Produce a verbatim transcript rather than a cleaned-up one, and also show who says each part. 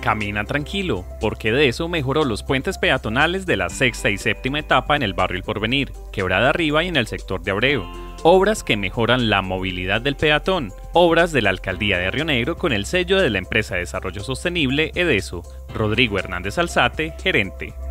Speaker 1: Camina tranquilo, porque Edeso mejoró los puentes peatonales de la sexta y séptima etapa en el barrio El Porvenir, Quebrada Arriba y en el sector de Abreu. Obras que mejoran la movilidad del peatón. Obras de la Alcaldía de Río Negro con el sello de la empresa de desarrollo sostenible Edeso. Rodrigo Hernández Alzate, gerente.